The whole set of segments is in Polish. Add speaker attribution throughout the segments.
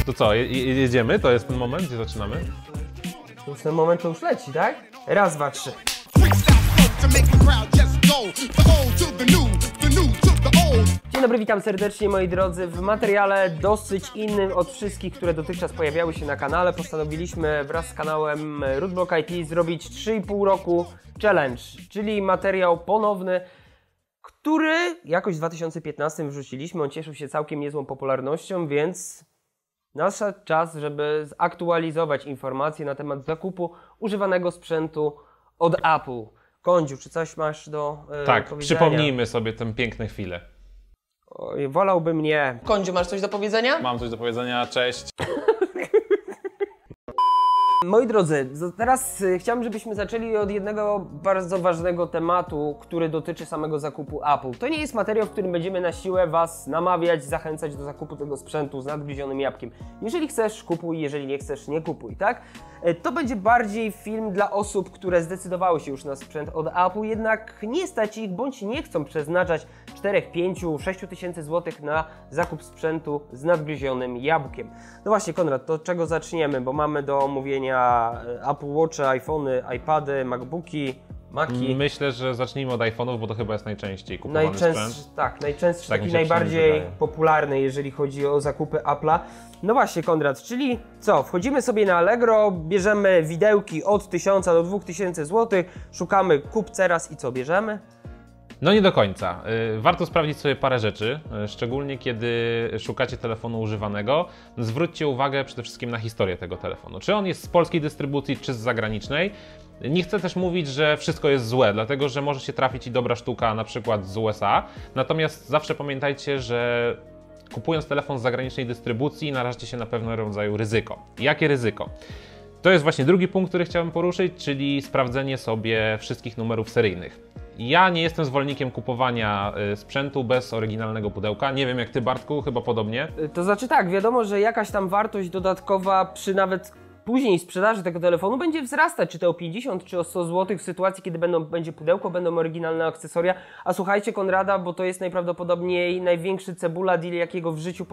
Speaker 1: To co, jedziemy? To jest ten moment, gdzie zaczynamy?
Speaker 2: To już ten moment to już leci, tak? Raz, dwa, trzy. Dzień dobry, witam serdecznie moi drodzy. W materiale dosyć innym od wszystkich, które dotychczas pojawiały się na kanale, postanowiliśmy wraz z kanałem Rootblock IT zrobić 3,5 roku challenge, czyli materiał ponowny, który jakoś w 2015 wrzuciliśmy. On cieszył się całkiem niezłą popularnością, więc nadszedł czas, żeby zaktualizować informacje na temat zakupu używanego sprzętu od Apple. Kądziu, czy coś masz do
Speaker 1: Tak,
Speaker 2: powiedzenia?
Speaker 1: przypomnijmy sobie tę piękne chwilę.
Speaker 2: Oj, wolałbym nie. Kądziu, masz coś do powiedzenia?
Speaker 1: Mam coś do powiedzenia, cześć.
Speaker 2: Moi drodzy, teraz chciałbym, żebyśmy zaczęli od jednego bardzo ważnego tematu, który dotyczy samego zakupu Apple. To nie jest materiał, w którym będziemy na siłę Was namawiać, zachęcać do zakupu tego sprzętu z nadgryzionym jabłkiem. Jeżeli chcesz, kupuj, jeżeli nie chcesz, nie kupuj, tak? To będzie bardziej film dla osób, które zdecydowały się już na sprzęt od Apple, jednak nie stać ich, bądź nie chcą przeznaczać 4, 5, 6 tysięcy złotych na zakup sprzętu z nadgryzionym jabłkiem. No właśnie, Konrad, to od czego zaczniemy? Bo mamy do omówienia Apple Watche, iPhony, iPady, MacBooki, Maci.
Speaker 1: Myślę, że zacznijmy od iPhone'ów, bo to chyba jest najczęściej kupowany sprzęt.
Speaker 2: Tak, najczęstszy,
Speaker 1: Tak
Speaker 2: taki
Speaker 1: mi się
Speaker 2: najbardziej
Speaker 1: wydaje.
Speaker 2: popularny, jeżeli chodzi o zakupy Apple'a. No właśnie, Konrad, czyli co? Wchodzimy sobie na Allegro, bierzemy widełki od 1000 do 2000 zł, szukamy kup teraz i co bierzemy?
Speaker 1: No nie do końca. Warto sprawdzić sobie parę rzeczy, szczególnie kiedy szukacie telefonu używanego. Zwróćcie uwagę przede wszystkim na historię tego telefonu. Czy on jest z polskiej dystrybucji, czy z zagranicznej. Nie chcę też mówić, że wszystko jest złe, dlatego że może się trafić i dobra sztuka, na przykład z USA. Natomiast zawsze pamiętajcie, że kupując telefon z zagranicznej dystrybucji narażacie się na pewnego rodzaju ryzyko. Jakie ryzyko? To jest właśnie drugi punkt, który chciałem poruszyć, czyli sprawdzenie sobie wszystkich numerów seryjnych. Ja nie jestem zwolennikiem kupowania sprzętu bez oryginalnego pudełka. Nie wiem jak Ty, Bartku, chyba podobnie.
Speaker 2: To znaczy tak, wiadomo, że jakaś tam wartość dodatkowa przy nawet później sprzedaży tego telefonu będzie wzrastać, czy to o 50, czy o 100 zł w sytuacji, kiedy będzie pudełko, będą oryginalne akcesoria. A słuchajcie Konrada, bo to jest najprawdopodobniej największy cebula deal, jakiego w życiu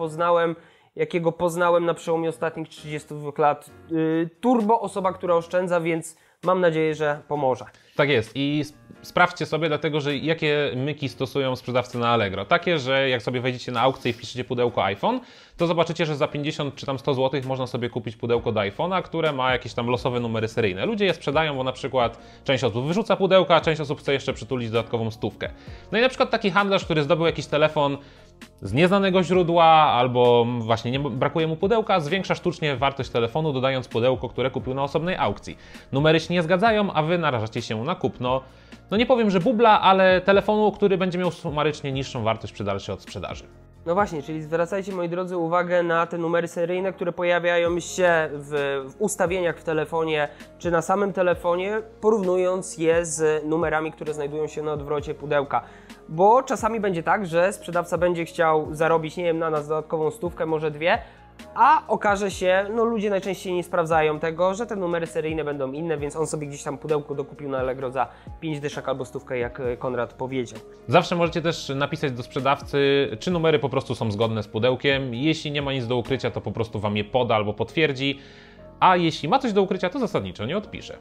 Speaker 2: poznałem na przełomie ostatnich 32 lat. Turbo osoba, która oszczędza, więc mam nadzieję, że pomoże.
Speaker 1: Tak jest i sprawdźcie sobie, dlatego że jakie myki stosują sprzedawcy na Allegro. Takie, że jak sobie wejdziecie na aukcję i wpiszecie pudełko iPhone, to zobaczycie, że za 50 czy tam 100 zł można sobie kupić pudełko do iPhone'a, które ma jakieś tam losowe numery seryjne. Ludzie je sprzedają, bo na przykład część osób wyrzuca pudełka, a część osób chce jeszcze przytulić dodatkową stówkę. No i na przykład taki handlarz, który zdobył jakiś telefon z nieznanego źródła albo właśnie nie brakuje mu pudełka, zwiększa sztucznie wartość telefonu, dodając pudełko, które kupił na osobnej aukcji. Numery się nie zgadzają, a Wy narażacie się na kupno, no nie powiem, że bubla, ale telefonu, który będzie miał sumarycznie niższą wartość przy dalszej odsprzedaży.
Speaker 2: No właśnie, czyli zwracajcie, moi drodzy, uwagę na te numery seryjne, które pojawiają się w ustawieniach w telefonie, czy na samym telefonie, porównując je z numerami, które znajdują się na odwrocie pudełka. Bo czasami będzie tak, że sprzedawca będzie chciał zarobić, nie wiem, na nas dodatkową stówkę, może dwie, a okaże się, no ludzie najczęściej nie sprawdzają tego, że te numery seryjne będą inne, więc on sobie gdzieś tam pudełko dokupił na Allegro za 5 dyszek albo stówkę, jak Konrad powiedział.
Speaker 1: Zawsze możecie też napisać do sprzedawcy, czy numery po prostu są zgodne z pudełkiem. Jeśli nie ma nic do ukrycia, to po prostu Wam je poda albo potwierdzi, a jeśli ma coś do ukrycia, to zasadniczo nie odpisze.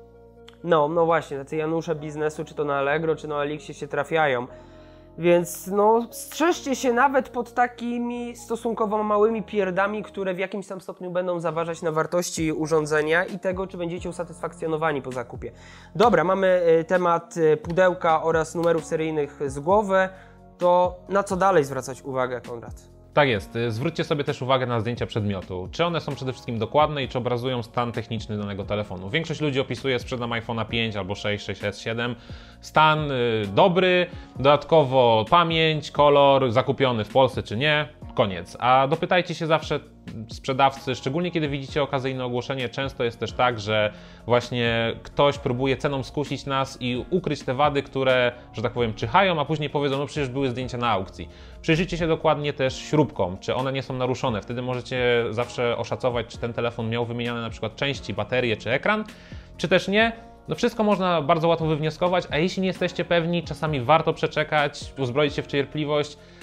Speaker 2: No właśnie, tacy Janusze biznesu, czy to na Allegro, czy na Elixie się trafiają. Więc no, strzeżcie się nawet pod takimi stosunkowo małymi pierdami, które w jakimś tam stopniu będą zaważać na wartości urządzenia i tego, czy będziecie usatysfakcjonowani po zakupie. Dobra, mamy temat pudełka oraz numerów seryjnych z głowy. To na co dalej zwracać uwagę, Konrad?
Speaker 1: Tak jest. Zwróćcie sobie też uwagę na zdjęcia przedmiotu. Czy one są przede wszystkim dokładne i czy obrazują stan techniczny danego telefonu. Większość ludzi opisuje, sprzedam iPhone'a 5 albo 6, 6S, 7. Stan dobry, dodatkowo pamięć, kolor, zakupiony w Polsce czy nie. Koniec. A dopytajcie się zawsze sprzedawcy, szczególnie kiedy widzicie okazyjne ogłoszenie, często jest też tak, że właśnie ktoś próbuje ceną skusić nas i ukryć te wady, które, że tak powiem, czyhają, a później powiedzą, no przecież były zdjęcia na aukcji. Przyjrzyjcie się dokładnie też śrubkom, czy one nie są naruszone. Wtedy możecie zawsze oszacować, czy ten telefon miał wymieniane na przykład części, baterię czy ekran, czy też nie. No wszystko można bardzo łatwo wywnioskować, a jeśli nie jesteście pewni, czasami warto przeczekać, uzbroić się w cierpliwość.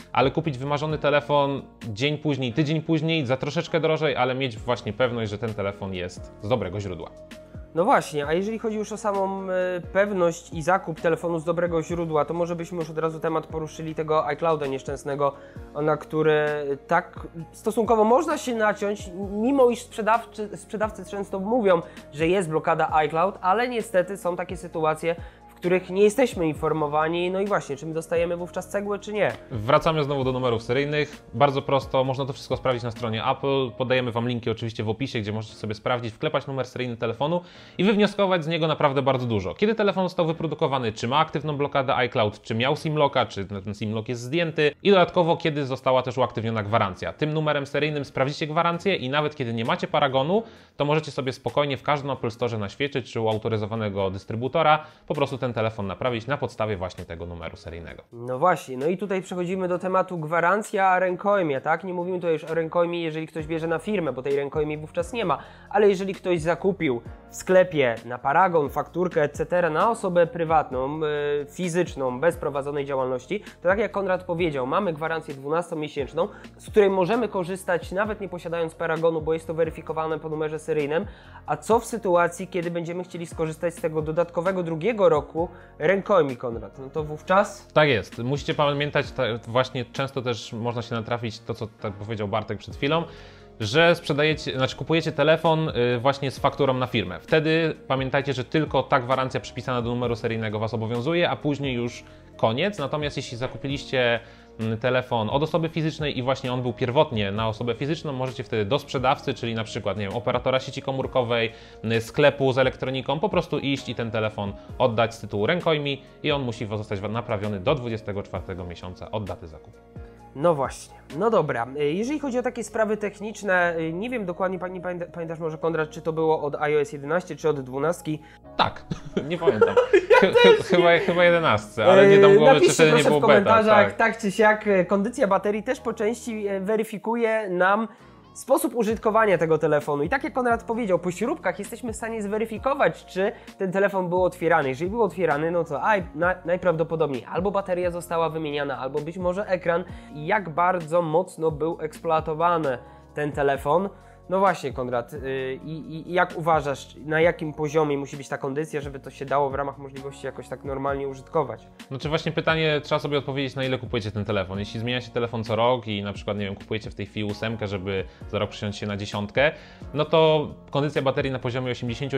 Speaker 1: ale kupić wymarzony telefon dzień później, tydzień później, za troszeczkę drożej, ale mieć właśnie pewność, że ten telefon jest z dobrego źródła.
Speaker 2: No właśnie, a jeżeli chodzi już o samą pewność i zakup telefonu z dobrego źródła, to może byśmy już od razu temat poruszyli tego iClouda nieszczęsnego, na który tak stosunkowo można się naciąć, mimo iż sprzedawcy często mówią, że jest blokada iCloud, ale niestety są takie sytuacje, w których nie jesteśmy informowani, no i właśnie, czy my dostajemy wówczas cegłę, czy nie.
Speaker 1: Wracamy znowu do numerów seryjnych. Bardzo prosto, można to wszystko sprawdzić na stronie Apple. Podajemy Wam linki oczywiście w opisie, gdzie możecie sobie sprawdzić, wklepać numer seryjny telefonu i wywnioskować z niego naprawdę bardzo dużo. Kiedy telefon został wyprodukowany, czy ma aktywną blokadę iCloud, czy miał SIM-locka, czy ten SIM-lock jest zdjęty i dodatkowo, kiedy została też uaktywniona gwarancja. Tym numerem seryjnym sprawdzicie gwarancję i nawet kiedy nie macie paragonu, to możecie sobie spokojnie w każdym Apple Store na świecie, czy u autoryzowanego dystrybutora, po prostu ten telefon naprawić na podstawie właśnie tego numeru seryjnego.
Speaker 2: No właśnie, no i tutaj przechodzimy do tematu gwarancja, rękojmie, tak? Nie mówimy tutaj już o rękojmie, jeżeli ktoś bierze na firmę, bo tej rękojmi wówczas nie ma, ale jeżeli ktoś zakupił w sklepie na paragon, fakturkę, etc. na osobę prywatną, fizyczną, bez prowadzonej działalności, to tak jak Konrad powiedział, mamy gwarancję 12-miesięczną, z której możemy korzystać nawet nie posiadając paragonu, bo jest to weryfikowane po numerze seryjnym, a co w sytuacji, kiedy będziemy chcieli skorzystać z tego dodatkowego drugiego roku rękojmi, Konrad? No to wówczas?
Speaker 1: Tak jest. Musicie pamiętać, właśnie często też można się natrafić, to co tak powiedział Bartek przed chwilą, że kupujecie telefon właśnie z fakturą na firmę. Wtedy pamiętajcie, że tylko ta gwarancja przypisana do numeru seryjnego Was obowiązuje, a później już koniec. Natomiast jeśli zakupiliście telefon od osoby fizycznej i właśnie on był pierwotnie na osobę fizyczną, możecie wtedy do sprzedawcy, czyli na przykład, nie wiem, operatora sieci komórkowej, sklepu z elektroniką, po prostu iść i ten telefon oddać z tytułu rękojmi i on musi zostać naprawiony do 24 miesiąca od daty zakupu.
Speaker 2: No właśnie, no dobra. Jeżeli chodzi o takie sprawy techniczne, nie wiem dokładnie, pamiętasz może, Konrad, czy to było od iOS 11, czy od 12?
Speaker 1: Tak, nie pamiętam. Chyba 11, ale nie dam głowy, czy wtedy nie było
Speaker 2: w komentarzach,
Speaker 1: beta.
Speaker 2: tak czy siak, kondycja baterii też po części weryfikuje nam sposób użytkowania tego telefonu. I tak jak Konrad powiedział, po śrubkach jesteśmy w stanie zweryfikować, czy ten telefon był otwierany. Jeżeli był otwierany, no to najprawdopodobniej albo bateria została wymieniana, albo być może ekran. I jak bardzo mocno był eksploatowany ten telefon. No właśnie, Konrad, i jak uważasz, na jakim poziomie musi być ta kondycja, żeby to się dało w ramach możliwości jakoś tak normalnie użytkować?
Speaker 1: Znaczy właśnie pytanie, trzeba sobie odpowiedzieć, na ile kupujecie ten telefon. Jeśli zmienia się telefon co rok i na przykład, nie wiem, kupujecie w tej chwili 8, żeby za rok przyjąć się na 10, no to kondycja baterii na poziomie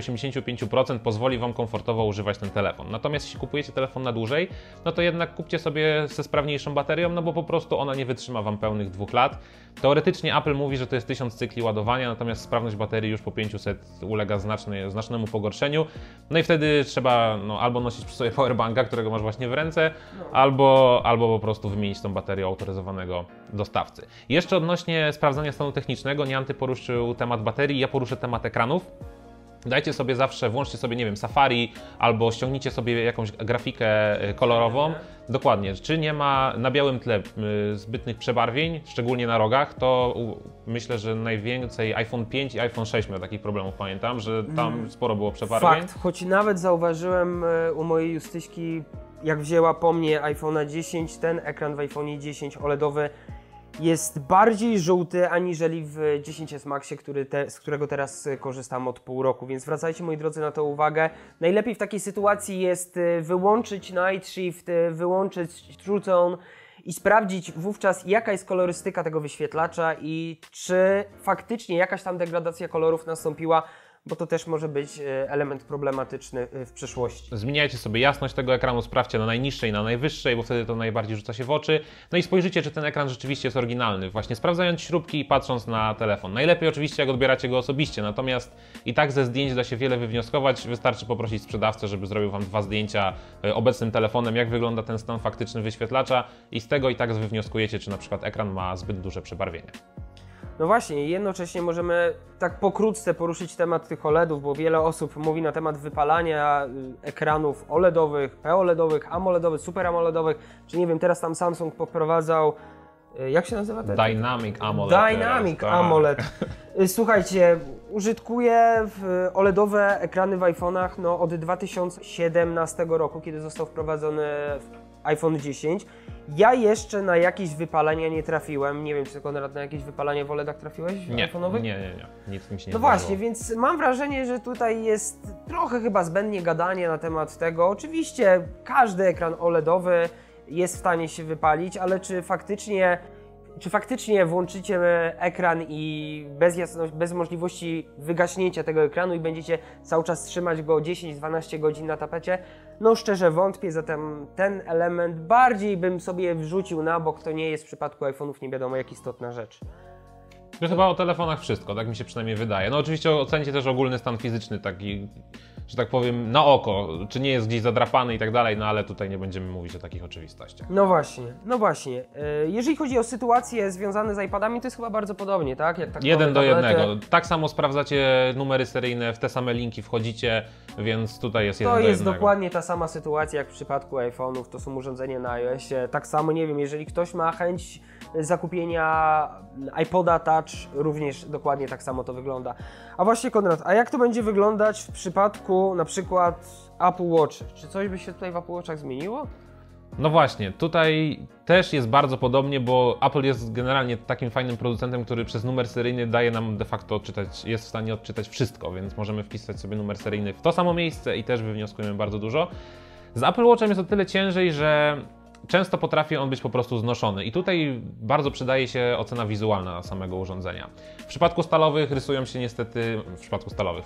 Speaker 1: 80-85% pozwoli Wam komfortowo używać ten telefon. Natomiast jeśli kupujecie telefon na dłużej, no to jednak kupcie sobie ze sprawniejszą baterią, no bo po prostu ona nie wytrzyma Wam pełnych 2 lat. Teoretycznie Apple mówi, że to jest 1000 cykli ładowania, natomiast sprawność baterii już po 500 ulega znacznemu pogorszeniu. No i wtedy trzeba albo nosić przy sobie powerbanka, którego masz właśnie w ręce, albo po prostu wymienić tą baterię autoryzowanego dostawcy. Jeszcze odnośnie sprawdzania stanu technicznego, Nianty poruszył temat baterii, ja poruszę temat ekranów. Dajcie sobie zawsze, włączcie sobie, nie wiem, Safari albo ściągnijcie sobie jakąś grafikę kolorową. Dokładnie, czy nie ma na białym tle zbytnych przebarwień, szczególnie na rogach, to myślę, że najwięcej iPhone 5 i iPhone 6 miał takich problemów, pamiętam, że tam sporo było przebarwień.
Speaker 2: Fakt, choć nawet zauważyłem u mojej Justyśki, jak wzięła po mnie iPhone'a 10, ten ekran w iPhone'ie 10 OLEDowy jest bardziej żółty aniżeli w 10S Maxie, z którego teraz korzystam od pół roku, więc zwracajcie, moi drodzy, na to uwagę. Najlepiej w takiej sytuacji jest wyłączyć Night Shift, wyłączyć True Tone i sprawdzić wówczas, jaka jest kolorystyka tego wyświetlacza i czy faktycznie jakaś tam degradacja kolorów nastąpiła, bo to też może być element problematyczny w przyszłości.
Speaker 1: Zmieniajcie sobie jasność tego ekranu, sprawdźcie na najniższej, na najwyższej, bo wtedy to najbardziej rzuca się w oczy. No i spojrzyjcie, czy ten ekran rzeczywiście jest oryginalny, właśnie sprawdzając śrubki i patrząc na telefon. Najlepiej oczywiście, jak odbieracie go osobiście, natomiast i tak ze zdjęć da się wiele wywnioskować. Wystarczy poprosić sprzedawcę, żeby zrobił Wam 2 zdjęcia obecnym telefonem, jak wygląda ten stan faktyczny wyświetlacza i z tego i tak wywnioskujecie, czy na przykład ekran ma zbyt duże przebarwienia.
Speaker 2: No właśnie, jednocześnie możemy tak pokrótce poruszyć temat tych OLEDów, bo wiele osób mówi na temat wypalania ekranów OLEDowych, POLEDowych, AMOLEDowych, Super AMOLEDowych, czy nie wiem, teraz tam Samsung poprowadzał, jak się nazywa ten?
Speaker 1: Dynamic AMOLED.
Speaker 2: Dynamic AMOLED. Słuchajcie, użytkuję OLEDowe ekrany w iPhone'ach od 2017 roku, kiedy został wprowadzony iPhone 10. Ja jeszcze na jakieś wypalenia nie trafiłem. Nie wiem, czy Konrad na jakieś wypalenie w OLEDach trafiłeś iPhone'owych?
Speaker 1: Nie. Nic mi się nie
Speaker 2: No właśnie, więc mam wrażenie, że tutaj jest trochę chyba zbędnie gadanie na temat tego. Oczywiście każdy ekran OLEDowy jest w stanie się wypalić, ale czy faktycznie włączycie ekran i bez możliwości wygaśnięcia tego ekranu i będziecie cały czas trzymać go 10-12 godzin na tapecie? No szczerze wątpię, zatem ten element bardziej bym sobie wrzucił na bok, to nie jest w przypadku iPhone'ów nie wiadomo jak istotna rzecz.
Speaker 1: To chyba o telefonach wszystko, tak mi się przynajmniej wydaje. No oczywiście ocencie też ogólny stan fizyczny, taki, że tak powiem, na oko, czy nie jest gdzieś zadrapany i tak dalej, no ale tutaj nie będziemy mówić o takich oczywistościach.
Speaker 2: No właśnie. Jeżeli chodzi o sytuacje związane z iPadami, to jest chyba bardzo podobnie, tak? Jak tak
Speaker 1: 1 do 1. Tak samo sprawdzacie numery seryjne, w te same linki wchodzicie, więc tutaj jest 1 do 1.
Speaker 2: To jest dokładnie ta sama sytuacja jak w przypadku iPhone'ów, to są urządzenia na iOSie. Tak samo, nie wiem, jeżeli ktoś ma chęć zakupienia iPoda Touch, również dokładnie tak samo to wygląda. A właśnie Konrad, a jak to będzie wyglądać w przypadku na przykład Apple Watch? Czy coś by się tutaj w Apple Watchach zmieniło?
Speaker 1: No właśnie, tutaj też jest bardzo podobnie, bo Apple jest generalnie takim fajnym producentem, który przez numer seryjny daje nam de facto odczytać, jest w stanie odczytać wszystko, więc możemy wpisać sobie numer seryjny w to samo miejsce i też wywnioskujemy bardzo dużo. Z Apple Watchem jest o tyle ciężej, że często potrafi on być po prostu znoszony i tutaj bardzo przydaje się ocena wizualna samego urządzenia. W przypadku stalowych rysują się niestety, w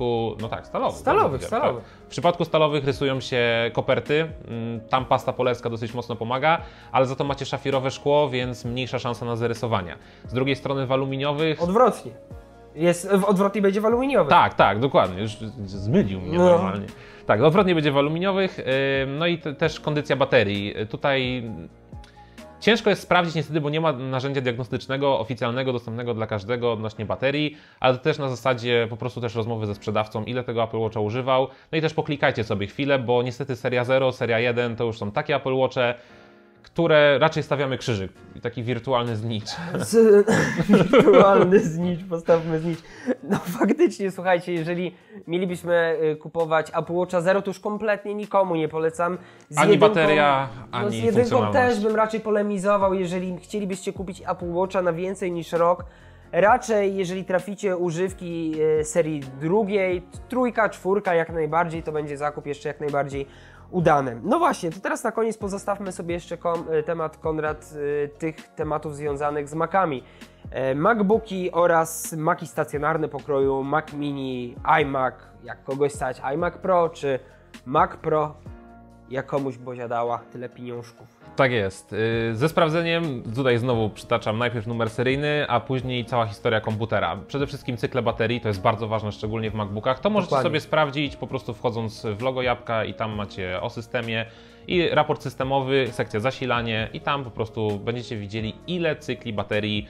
Speaker 1: przypadku stalowych rysują się koperty, tam pasta polerska dosyć mocno pomaga, ale za to macie szafirowe szkło, więc mniejsza szansa na zarysowania. Z drugiej strony w aluminiowych...
Speaker 2: Odwrotnie. Odwrotnie będzie w aluminiowych.
Speaker 1: Tak, dokładnie, już zmylił mnie normalnie. Tak, odwrotnie będzie w aluminiowych, no i też kondycja baterii. Tutaj ciężko jest sprawdzić niestety, bo nie ma narzędzia diagnostycznego, oficjalnego, dostępnego dla każdego odnośnie baterii, ale to też na zasadzie po prostu też rozmowy ze sprzedawcą, ile tego Apple Watcha używał. No i też poklikajcie sobie chwilę, bo niestety seria 0, seria 1 to już są takie Apple Watche, które raczej stawiamy krzyżyk, taki wirtualny znicz.
Speaker 2: Wirtualny znicz, postawmy znicz. No faktycznie, słuchajcie, jeżeli mielibyśmy kupować Apple Watcha 0, to już kompletnie nikomu nie polecam.
Speaker 1: Ani bateria, ani
Speaker 2: z jedynką
Speaker 1: funkcjonalność.
Speaker 2: też bym raczej polemizował, jeżeli chcielibyście kupić Apple Watcha na więcej niż rok. Raczej, jeżeli traficie używki serii drugiej, trójka, czwórka jak najbardziej, to będzie zakup jeszcze jak najbardziej udane. No właśnie, to teraz na koniec pozostawmy sobie jeszcze temat, Konrad, tych tematów związanych z Macami. MacBooki oraz Maci stacjonarne pokroju Mac Mini, iMac, jak kogoś stać iMac Pro, czy Mac Pro, jak komuś Bozia dała tyle pieniążków.
Speaker 1: Tak jest. Ze sprawdzeniem, tutaj znowu przytaczam najpierw numer seryjny, a później cała historia komputera. Przede wszystkim cykle baterii, to jest bardzo ważne, szczególnie w MacBookach. To możecie sobie sprawdzić po prostu wchodząc w logo jabłka i tam macie o systemie i raport systemowy, sekcja zasilanie i tam po prostu będziecie widzieli, ile cykli baterii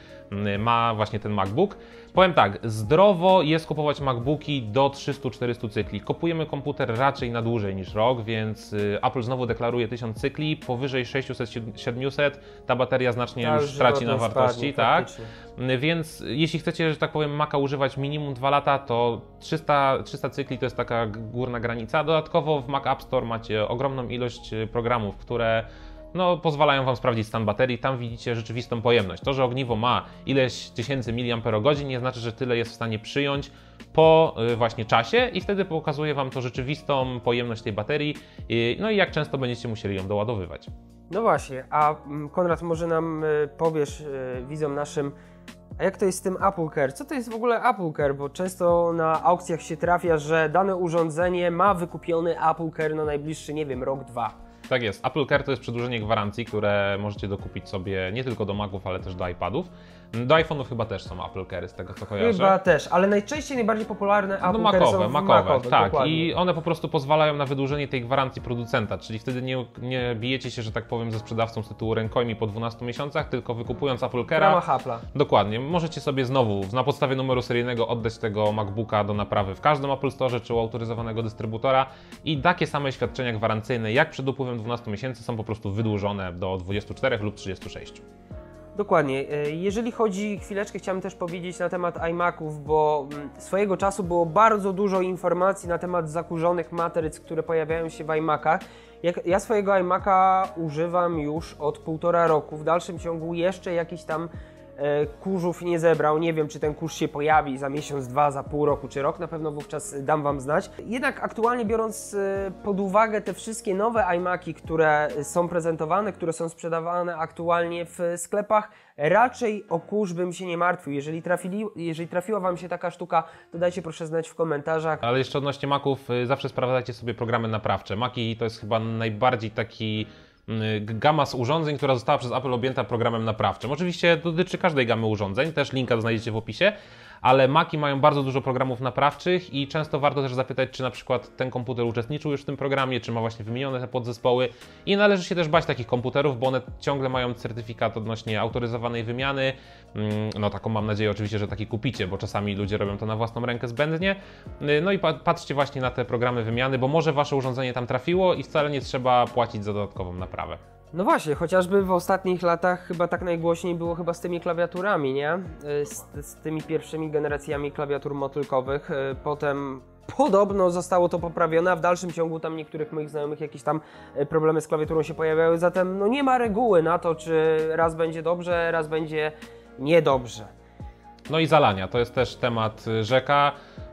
Speaker 1: ma właśnie ten MacBook. Powiem tak, zdrowo jest kupować MacBooki do 300-400 cykli. Kupujemy komputer raczej na dłużej niż rok, więc Apple znowu deklaruje 1000 cykli, powyżej 600-700 ta bateria znacznie już traci na wartości, tak? Więc jeśli chcecie, że tak powiem, Maca używać minimum 2 lata, to 300 cykli to jest taka górna granica. Dodatkowo w Mac App Store macie ogromną ilość programów, które pozwalają Wam sprawdzić stan baterii, tam widzicie rzeczywistą pojemność. To, że ogniwo ma ileś tysięcy miliamperogodzin, nie znaczy, że tyle jest w stanie przyjąć po właśnie czasie i wtedy pokazuje Wam to rzeczywistą pojemność tej baterii, no i jak często będziecie musieli ją doładowywać.
Speaker 2: No właśnie, a Konrad, może nam powiesz, widzom naszym, a jak to jest z tym Apple Care? Co to jest w ogóle Apple Care? Bo często na aukcjach się trafia, że dane urządzenie ma wykupiony Apple Care na najbliższy, nie wiem, rok, 2.
Speaker 1: Tak jest. Apple Care to jest przedłużenie gwarancji, które możecie dokupić sobie nie tylko do Maców, ale też do iPadów. Do iPhone'ów chyba też są Apple Care, z tego co kojarzę.
Speaker 2: Chyba też, ale najbardziej popularne Apple Care są
Speaker 1: Macowe, tak.
Speaker 2: Dokładnie.
Speaker 1: I one po prostu pozwalają na wydłużenie tej gwarancji producenta, czyli wtedy nie bijecie się, że tak powiem, ze sprzedawcą z tytułu rękojmi po 12 miesiącach, tylko wykupując Apple Care'a.
Speaker 2: W ramach Apple'a.
Speaker 1: Dokładnie. Możecie sobie znowu na podstawie numeru seryjnego oddać tego MacBooka do naprawy w każdym Apple Store czy u autoryzowanego dystrybutora i takie same świadczenia gwarancyjne jak przed upływem 12 miesięcy są po prostu wydłużone do 24 lub 36.
Speaker 2: Dokładnie. Jeżeli chodzi, chwileczkę chciałem też powiedzieć na temat iMaców, bo swojego czasu było bardzo dużo informacji na temat zakurzonych matryc, które pojawiają się w iMacach. Ja swojego iMaca używam już od 1,5 roku. W dalszym ciągu jeszcze jakiś tam kurzów nie zebrał. Nie wiem, czy ten kurz się pojawi za miesiąc, dwa, za pół roku, czy rok. Na pewno wówczas dam Wam znać. Jednak aktualnie biorąc pod uwagę te wszystkie nowe iMaki, które są prezentowane, które są sprzedawane aktualnie w sklepach, raczej o kurz bym się nie martwił. Jeżeli trafiła Wam się taka sztuka, to dajcie proszę znać w komentarzach.
Speaker 1: Ale jeszcze odnośnie Maców, zawsze sprawdzajcie sobie programy naprawcze. Maci to jest chyba najbardziej taki gama z urządzeń, która została przez Apple objęta programem naprawczym. Oczywiście dotyczy każdej gamy urządzeń, też linka znajdziecie w opisie, ale Maci mają bardzo dużo programów naprawczych i często warto też zapytać, czy na przykład ten komputer uczestniczył już w tym programie, czy ma właśnie wymienione te podzespoły i należy się też bać takich komputerów, bo one ciągle mają certyfikat odnośnie autoryzowanej wymiany. No taką mam nadzieję oczywiście, że taki kupicie, bo czasami ludzie robią to na własną rękę zbędnie. No i patrzcie właśnie na te programy wymiany, bo może Wasze urządzenie tam trafiło i wcale nie trzeba płacić za dodatkową naprawę.
Speaker 2: No właśnie, chociażby w ostatnich latach chyba tak najgłośniej było chyba z tymi klawiaturami, nie? Z tymi pierwszymi generacjami klawiatur motylkowych. Potem podobno zostało to poprawione, a w dalszym ciągu tam niektórych moich znajomych jakieś tam problemy z klawiaturą się pojawiały. Zatem no nie ma reguły na to, czy raz będzie dobrze, raz będzie niedobrze.
Speaker 1: No i zalania, to jest też temat rzeka.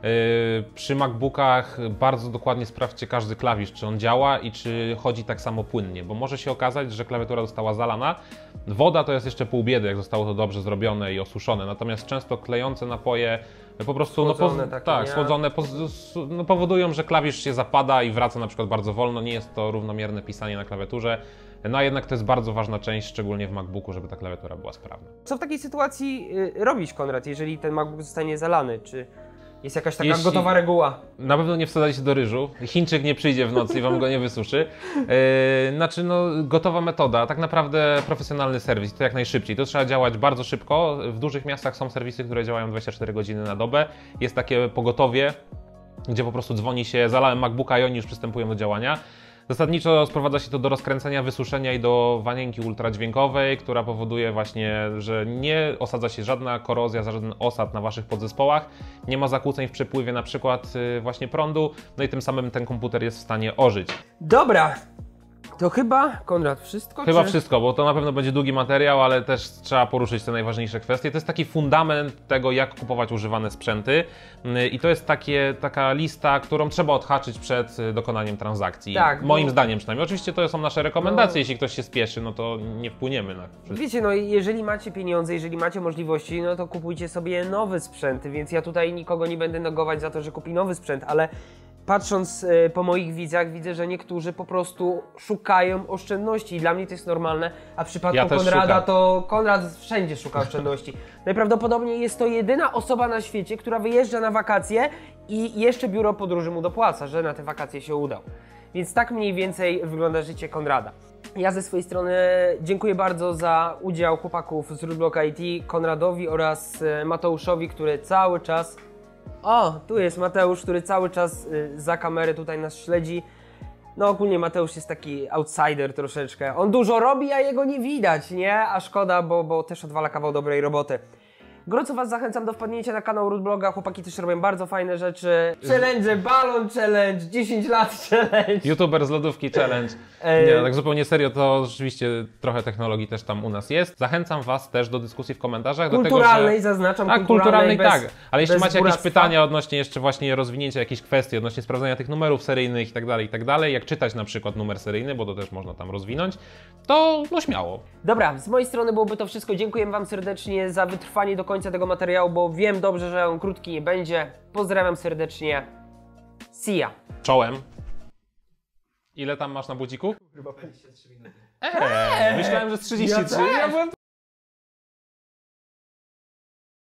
Speaker 1: Przy MacBookach bardzo dokładnie sprawdźcie każdy klawisz, czy on działa i czy chodzi tak samo płynnie, bo może się okazać, że klawiatura została zalana. Woda to jest jeszcze pół biedy, jak zostało to dobrze zrobione i osuszone, natomiast często klejące napoje po prostu słodzone powodują, że klawisz się zapada i wraca na przykład bardzo wolno, nie jest to równomierne pisanie na klawiaturze. No a jednak to jest bardzo ważna część, szczególnie w MacBooku, żeby ta klawiatura była sprawna.
Speaker 2: Co w takiej sytuacji robić, Konrad, jeżeli ten MacBook zostanie zalany? Czy jest jakaś taka gotowa reguła?
Speaker 1: Na pewno nie wsadzajcie się do ryżu. Chińczyk nie przyjdzie w nocy i Wam go nie wysuszy. Znaczy, no, gotowa metoda. Tak naprawdę profesjonalny serwis, to jak najszybciej. To trzeba działać bardzo szybko. W dużych miastach są serwisy, które działają 24 godziny na dobę. Jest takie pogotowie, gdzie po prostu dzwoni się, zalałem MacBooka i oni już przystępują do działania. Zasadniczo sprowadza się to do rozkręcenia, wysuszenia i do wanienki ultradźwiękowej, która powoduje właśnie, że nie osadza się żadna korozja, żaden osad na Waszych podzespołach, nie ma zakłóceń w przepływie na przykład właśnie prądu, no i tym samym ten komputer jest w stanie ożyć.
Speaker 2: Dobra, to chyba, Konrad, wszystko?
Speaker 1: Chyba wszystko, bo to na pewno będzie długi materiał, ale też trzeba poruszyć te najważniejsze kwestie. To jest taki fundament tego, jak kupować używane sprzęty i to jest taka lista, którą trzeba odhaczyć przed dokonaniem transakcji.
Speaker 2: Tak,
Speaker 1: moim zdaniem przynajmniej. Oczywiście to są nasze rekomendacje, jeśli ktoś się spieszy, no to nie wpłyniemy na wszystko.
Speaker 2: Wiecie, no jeżeli macie pieniądze, jeżeli macie możliwości, no to kupujcie sobie nowy sprzęt, więc ja tutaj nikogo nie będę negować za to, że kupi nowy sprzęt, ale patrząc po moich widzach, widzę, że niektórzy po prostu szukają oszczędności i dla mnie to jest normalne, a w przypadku Konrada to Konrad wszędzie szuka oszczędności. Najprawdopodobniej jest to jedyna osoba na świecie, która wyjeżdża na wakacje i jeszcze biuro podróży mu dopłaca, że na te wakacje się udał. Więc tak mniej więcej wygląda życie Konrada. Ja ze swojej strony dziękuję bardzo za udział chłopaków z Rootblock IT, Konradowi oraz Mateuszowi, który cały czas... O, tu jest Mateusz, który cały czas za kamery tutaj nas śledzi. No ogólnie Mateusz jest taki outsider troszeczkę. On dużo robi, a jego nie widać, nie? A szkoda, bo też odwala kawał dobrej roboty. Gorąco Was zachęcam do wpadnięcia na kanał Rootbloga. Chłopaki też robią bardzo fajne rzeczy. Challenge, balon challenge, 10 lat challenge.
Speaker 1: YouTuber z lodówki challenge. Nie, no, tak zupełnie serio, to rzeczywiście trochę technologii też tam u nas jest. Zachęcam Was też do dyskusji w komentarzach.
Speaker 2: Kulturalnej,
Speaker 1: dlatego, że...
Speaker 2: zaznaczam,
Speaker 1: tak, kulturalnej
Speaker 2: bez,
Speaker 1: tak. Ale jeśli macie jakieś
Speaker 2: buractwa.
Speaker 1: pytania odnośnie jeszcze właśnie rozwinięcia jakichś kwestii, odnośnie sprawdzenia tych numerów seryjnych i tak dalej, jak czytać na przykład numer seryjny, bo to też można tam rozwinąć, to no śmiało.
Speaker 2: Dobra, z mojej strony byłoby to wszystko. Dziękuję Wam serdecznie za wytrwanie do końca tego materiału, bo wiem dobrze, że on krótki nie będzie. Pozdrawiam serdecznie. See ya.
Speaker 1: Czołem. Ile tam masz na budziku?
Speaker 2: Chyba 23 minuty.
Speaker 1: Myślałem, że z 33. Ja byłem